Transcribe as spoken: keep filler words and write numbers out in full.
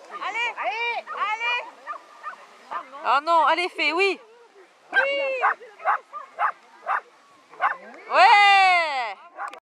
Allez, allez, allez. Ah non, allez, fais, oui. Oui.